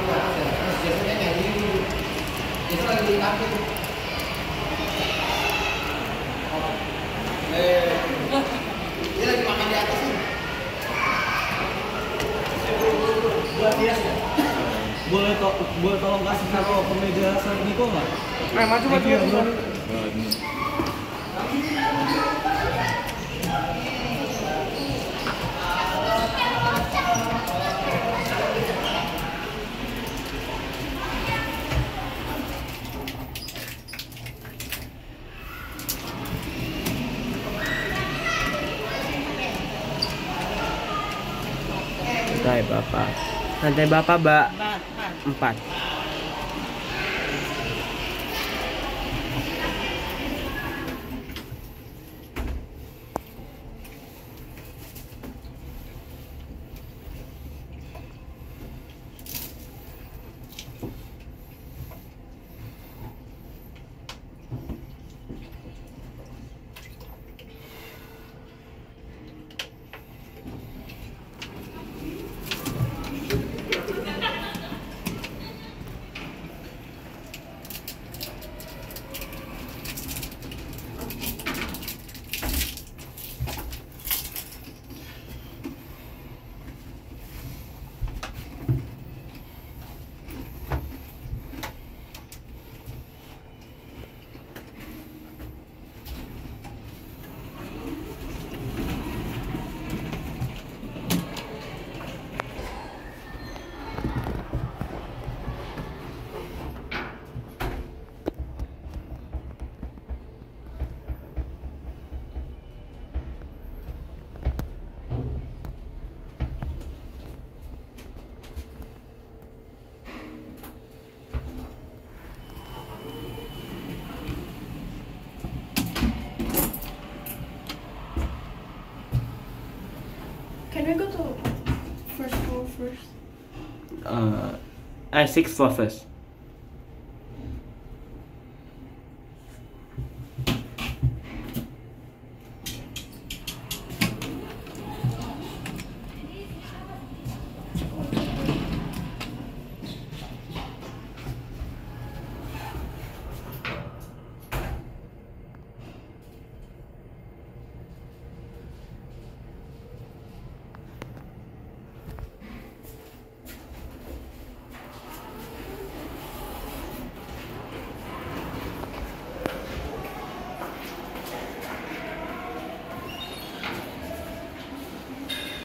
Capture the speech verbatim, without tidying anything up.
biasanya nyari itu lagi di kafe tuh. Eh, dia lagi makan di atas nih. Buat dia ya. Boleh to boleh tolong kasih taruh ke meja San Niko nggak? Eh, maju maju Iya, maju. bro. Lantai Bapak. Lantai Bapak, Mbak. Empat. Can we go to first floor first? Uh, eh, six floor first.